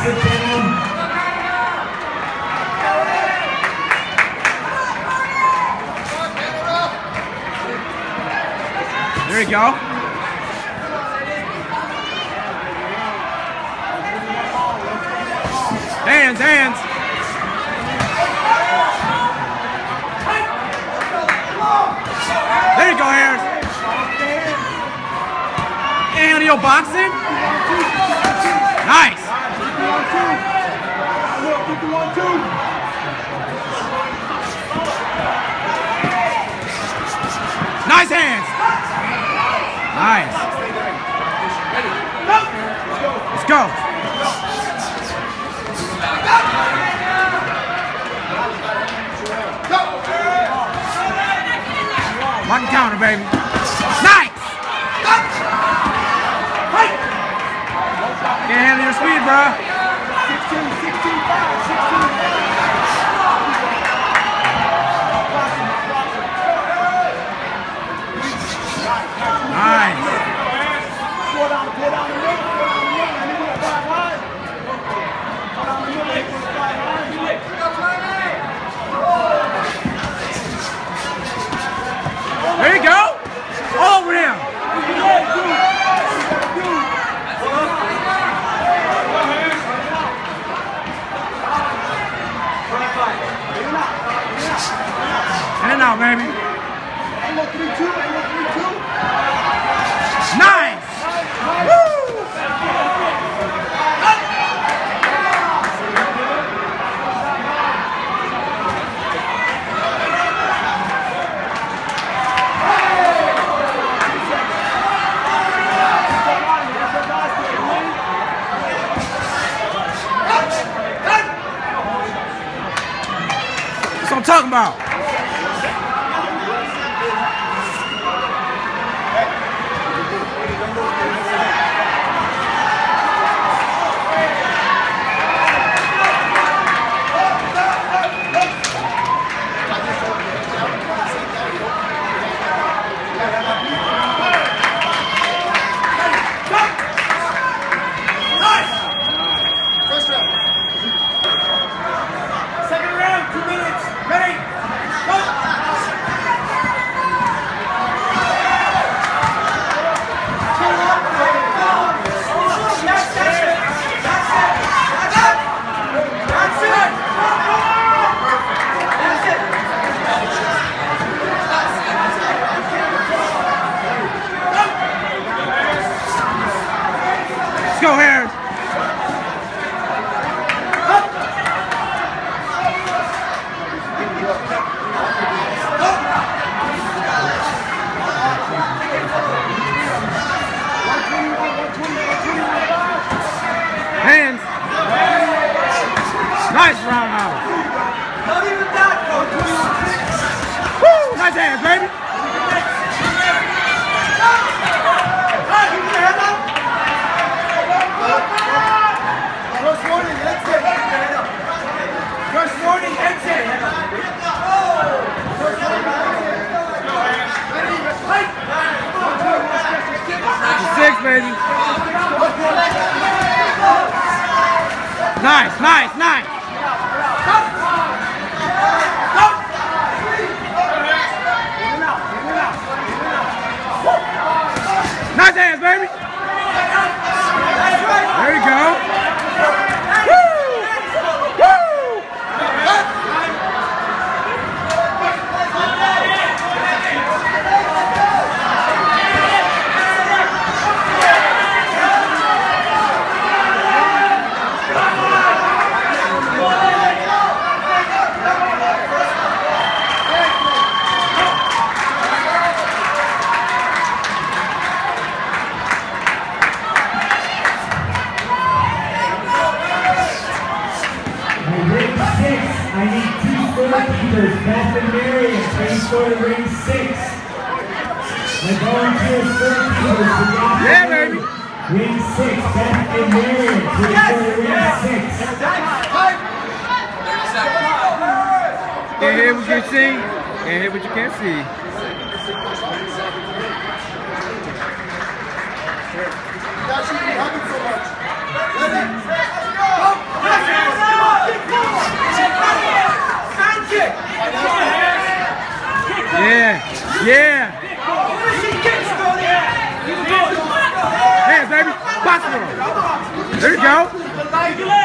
sit down. There you go. Hands, hands. There you go, Harris. Can't handle your boxing. Nice. Nice hands. Nice. Let's go. Lock and counter, baby. Nice. Can't handle your speed, bro. 16, 5, 16. Nice. There you go. All over him. In and out, baby. Nice. Woo. That's what I'm talking about. Let's go, Harris. Hands. Nice roundhouse. Woo! Nice hands, baby. First warning, exit. 6, baby. Nice, nice, nice. Nice hands, baby. There you go. Woo! Woo! I need 2 scorekeepers, Beth and Mary, and please score to ring 6. The volunteer scorekeepers for yeah, baby. Ring 6, Beth and Mary, please score to ring 6. Can't hear what you see, can't hear what you can't see. That should be happening so much. Let's go! Yeah. Hands, baby. Box with him. There you go.